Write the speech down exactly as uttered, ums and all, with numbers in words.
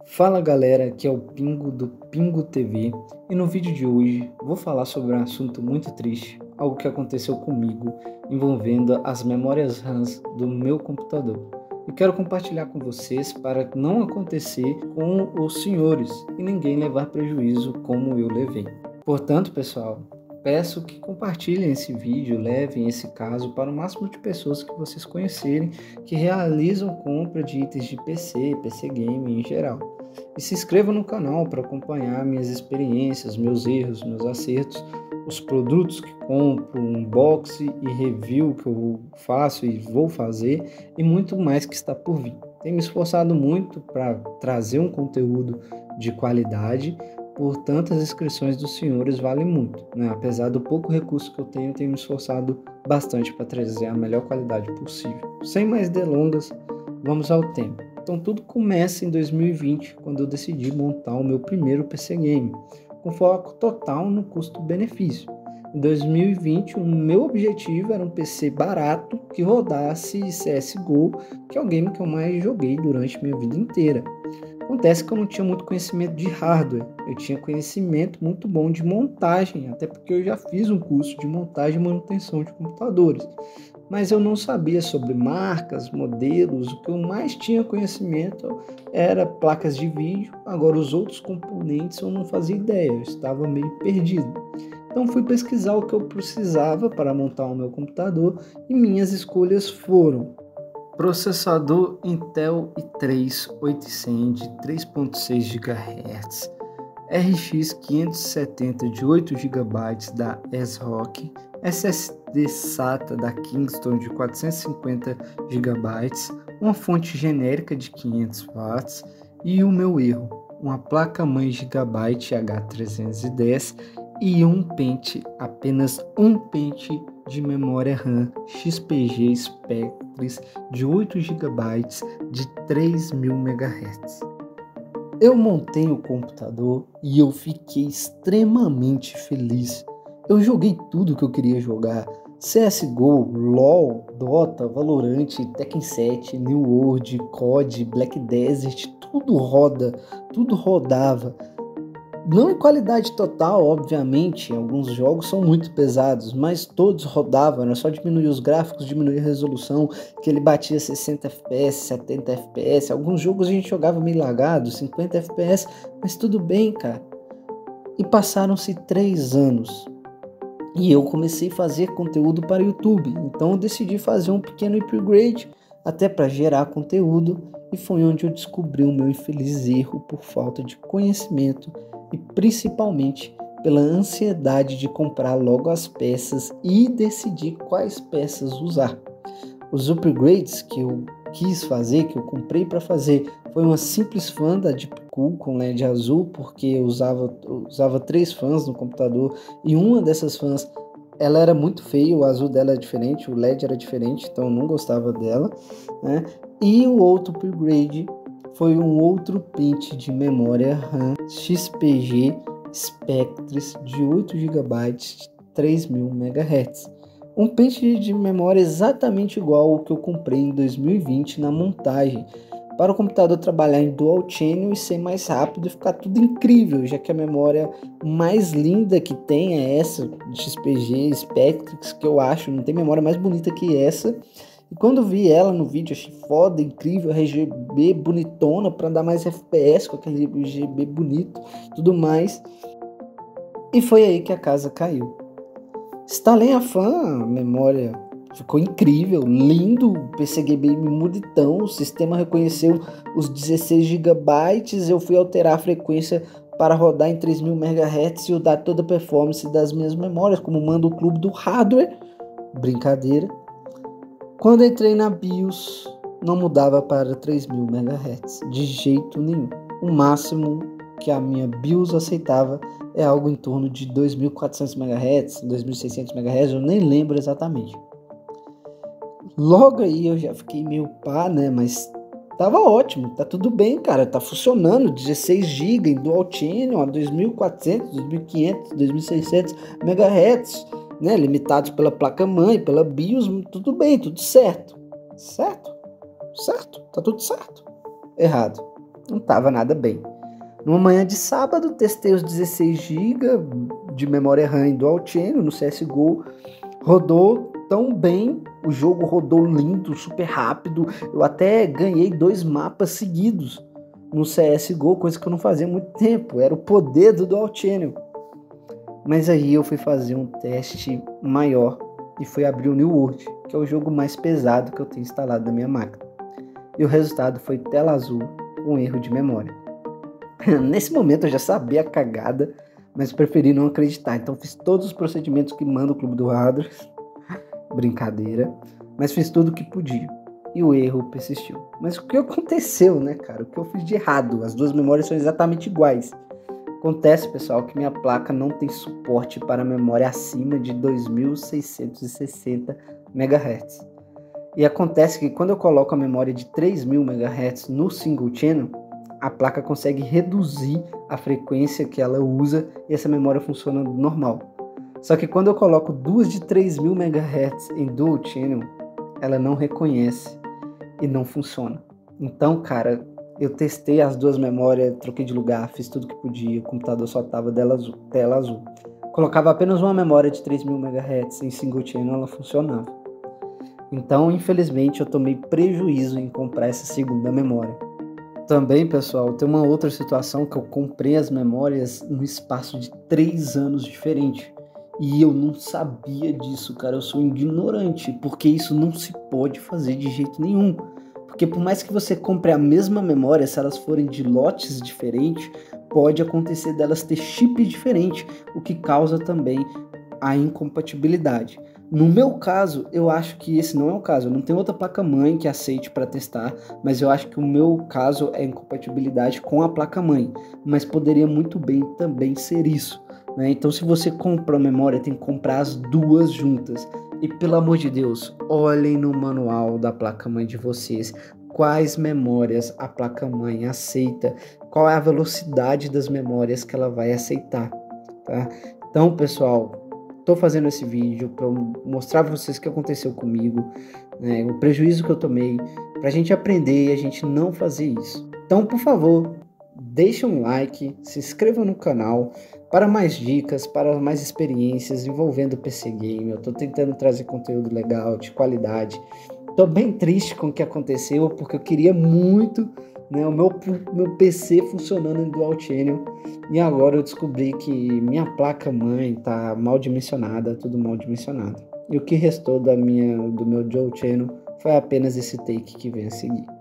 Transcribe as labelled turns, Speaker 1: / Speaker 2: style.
Speaker 1: Fala galera, aqui é o Pingo do Pingo T V e no vídeo de hoje vou falar sobre um assunto muito triste, algo que aconteceu comigo envolvendo as memórias rãs do meu computador. E quero compartilhar com vocês para não acontecer com os senhores e ninguém levar prejuízo como eu levei. Portanto, pessoal, peço que compartilhem esse vídeo, levem esse caso para o máximo de pessoas que vocês conhecerem que realizam compra de itens de P C, P C Game em geral. E se inscreva no canal para acompanhar minhas experiências, meus erros, meus acertos, os produtos que compro, unboxing e review que eu faço e vou fazer e muito mais que está por vir. Tenho me esforçado muito para trazer um conteúdo de qualidade, por tantas inscrições dos senhores vale muito, né? Apesar do pouco recurso que eu tenho, tenho me esforçado bastante para trazer a melhor qualidade possível. Sem mais delongas, vamos ao tema. Então tudo começa em dois mil e vinte, quando eu decidi montar o meu primeiro P C Game, com foco total no custo-benefício. Em dois mil e vinte, o meu objetivo era um P C barato que rodasse C S G O, que é o game que eu mais joguei durante minha vida inteira. Acontece que eu não tinha muito conhecimento de hardware, eu tinha conhecimento muito bom de montagem, até porque eu já fiz um curso de montagem e manutenção de computadores. Mas eu não sabia sobre marcas, modelos, o que eu mais tinha conhecimento era placas de vídeo, agora os outros componentes eu não fazia ideia, eu estava meio perdido. Então fui pesquisar o que eu precisava para montar o meu computador e minhas escolhas foram processador Intel i três oitocentos de três ponto seis gigahertz, R X quinhentos e setenta de oito gigabytes da ASRock, S S D SATA da Kingston de quatrocentos e cinquenta gigabytes, uma fonte genérica de quinhentos watts e o meu erro, uma placa-mãe Gigabyte H trezentos e dez e um pente, apenas um pente de memória RAM X P G Spectres de oito gigabytes de três mil megahertz. Eu montei o computador e eu fiquei extremamente feliz. Eu joguei tudo que eu queria jogar: C S G O, LoL, Dota, Valorant, Tekken sete, New World, C O D, Black Desert, tudo roda, tudo rodava. Não em qualidade total, obviamente, alguns jogos são muito pesados, mas todos rodavam, era só diminuir os gráficos, diminuir a resolução, que ele batia sessenta F P S, setenta F P S, alguns jogos a gente jogava meio lagado, cinquenta F P S, mas tudo bem, cara. E passaram-se três anos, e eu comecei a fazer conteúdo para o YouTube, então eu decidi fazer um pequeno upgrade, até para gerar conteúdo, e foi onde eu descobri o meu infeliz erro por falta de conhecimento e principalmente pela ansiedade de comprar logo as peças e decidir quais peças usar. Os upgrades que eu quis fazer, que eu comprei para fazer, foi uma simples fan da Deepcool com L E D azul, porque eu usava, eu usava três fãs no computador e uma dessas fãs ela era muito feia, o azul dela é diferente, o L E D era diferente, então eu não gostava dela, né? E o outro upgrade foi um outro pente de memória RAM X P G Spectres de oito gigabytes de três mil megahertz. Um pente de memória exatamente igual ao que eu comprei em dois mil e vinte na montagem, para o computador trabalhar em dual channel e ser mais rápido e ficar tudo incrível, já que a memória mais linda que tem é essa de X P G Spectres, que eu acho, não tem memória mais bonita que essa. E quando vi ela no vídeo, achei foda, incrível, R G B bonitona para dar mais F P S com aquele R G B bonito, tudo mais. E foi aí que a casa caiu. Instalei a fan, a memória ficou incrível, lindo, P C Game bonitão, o sistema reconheceu os dezesseis gigabytes, eu fui alterar a frequência para rodar em três mil megahertz e dar toda a performance das minhas memórias, como manda o clube do hardware, brincadeira. Quando entrei na BIOS, não mudava para três mil megahertz, de jeito nenhum. O máximo que a minha BIOS aceitava é algo em torno de dois mil e quatrocentos megahertz, dois mil e seiscentos megahertz, eu nem lembro exatamente. Logo aí eu já fiquei meio pá, né, mas tava ótimo, tá tudo bem, cara, tá funcionando, dezesseis gigas em dual channel a dois mil e quatrocentos, dois mil e quinhentos, dois mil e seiscentos megahertz, né, limitados pela placa-mãe, pela BIOS, tudo bem, tudo certo. Certo? Certo? Tá tudo certo. Errado. não estava nada bem. Numa manhã de sábado, testei os dezesseis gigas de memória RAM Dual Channel no C S G O. Rodou tão bem, o jogo rodou lindo, super rápido. Eu até ganhei dois mapas seguidos no C S G O, coisa que eu não fazia há muito tempo. Era o poder do Dual Channel. Mas aí eu fui fazer um teste maior e fui abrir o New World, que é o jogo mais pesado que eu tenho instalado na minha máquina. E o resultado foi tela azul com erro de memória. Nesse momento eu já sabia a cagada, mas preferi não acreditar. Então fiz todos os procedimentos que manda o Clube do Hardware. Brincadeira. Mas fiz tudo o que podia. E o erro persistiu. Mas o que aconteceu, né, cara? O que eu fiz de errado? As duas memórias são exatamente iguais. Acontece, pessoal, que minha placa não tem suporte para memória acima de dois mil seiscentos e sessenta megahertz. E acontece que quando eu coloco a memória de três mil megahertz no single channel, a placa consegue reduzir a frequência que ela usa e essa memória funciona normal. Só que quando eu coloco duas de três mil megahertz em dual channel, ela não reconhece e não funciona. Então, cara, eu testei as duas memórias, troquei de lugar, fiz tudo que podia, o computador só tava tela azul, tela azul. Colocava apenas uma memória de três mil megahertz em single channel, ela funcionava. Então, infelizmente, eu tomei prejuízo em comprar essa segunda memória. Também, pessoal, tem uma outra situação que eu comprei as memórias no espaço de três anos diferente. E eu não sabia disso, cara. Eu sou ignorante, porque isso não se pode fazer de jeito nenhum. Porque por mais que você compre a mesma memória, se elas forem de lotes diferentes, pode acontecer delas ter chip diferente, o que causa também a incompatibilidade. No meu caso, eu acho que esse não é o caso. Eu não tenho outra placa-mãe que aceite para testar, mas eu acho que o meu caso é incompatibilidade com a placa-mãe. Mas poderia muito bem também ser isso, né? Então, se você compra a memória, tem que comprar as duas juntas. E pelo amor de Deus, olhem no manual da placa-mãe de vocês quais memórias a placa-mãe aceita, qual é a velocidade das memórias que ela vai aceitar, tá? Então, pessoal, estou fazendo esse vídeo para mostrar para vocês o que aconteceu comigo, né, o prejuízo que eu tomei, para a gente aprender e a gente não fazer isso. Então, por favor, deixe um like, se inscreva no canal para mais dicas, para mais experiências envolvendo o P C Game. Eu estou tentando trazer conteúdo legal, de qualidade. Estou bem triste com o que aconteceu, porque eu queria muito, né, o meu, meu P C funcionando em Dual Channel, e agora eu descobri que minha placa-mãe está mal dimensionada, tudo mal dimensionado. E o que restou da minha, do meu Dual Channel foi apenas esse take que vem a seguir.